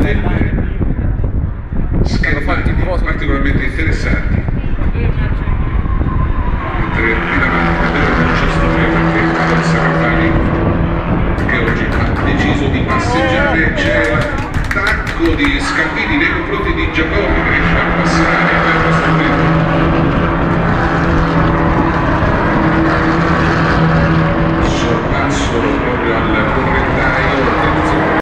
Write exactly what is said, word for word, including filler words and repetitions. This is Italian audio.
delle schermate particolarmente interessanti. Mentre qui davanti non c'è storia perché Alex Rampani, che oggi ha deciso di passeggiare, c'è l'attacco di Scalvini nei confronti di Giacomo.